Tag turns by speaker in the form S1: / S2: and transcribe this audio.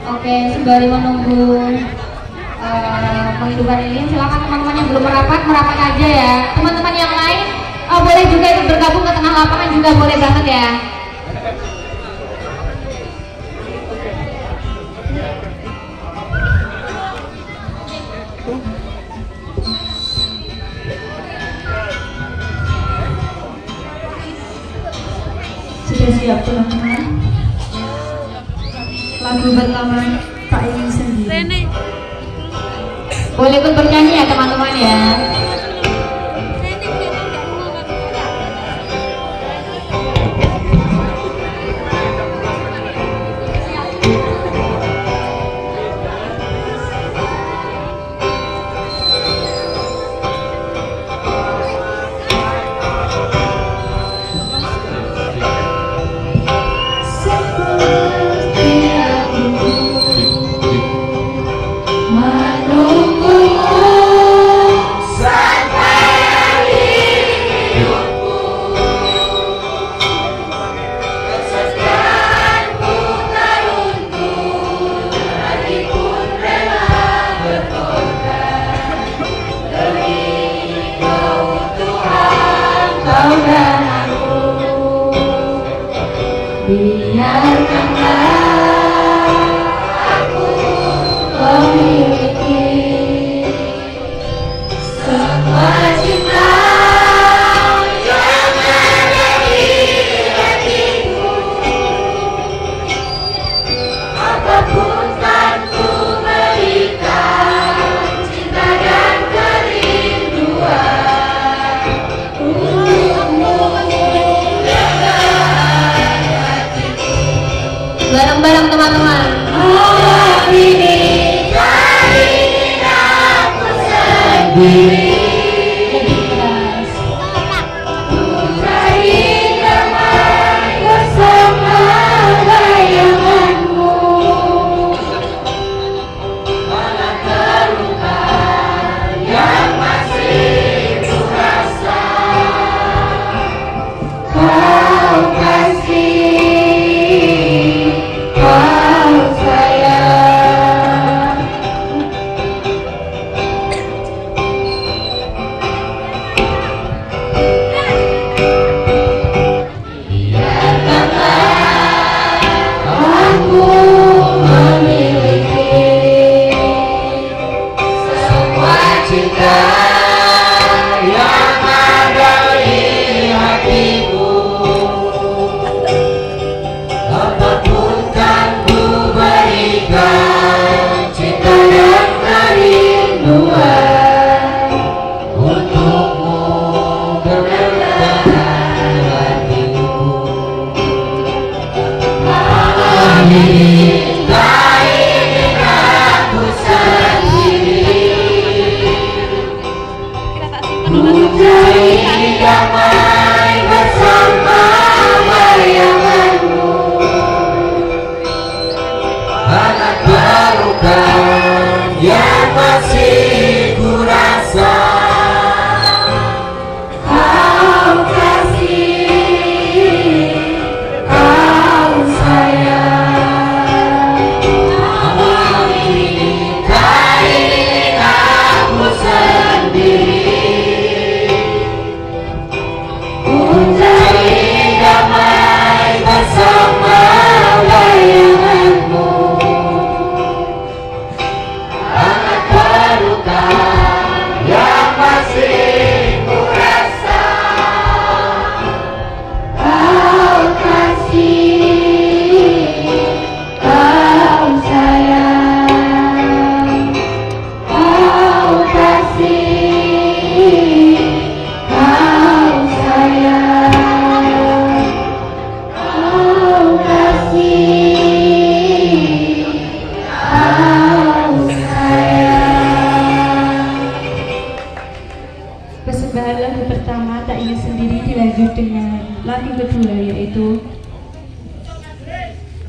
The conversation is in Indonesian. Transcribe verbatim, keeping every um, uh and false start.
S1: Oke, sembari menunggu uh, menghidupkan ini, silakan teman-teman yang belum merapat, merapat aja ya. Teman-teman yang lain oh, boleh juga ikut bergabung ke tengah lapangan juga boleh banget ya.
S2: Sudah siap teman-teman? Lagu pertama tak ingin sendiri.
S1: Boleh ikut bernyanyi ya teman-teman ya. Bareng-bareng teman-teman. Oh, ini kali aku sendiri.
S2: Persembahan lagu pertama tak ingin sendiri dilanjut dengan lagu kedua yaitu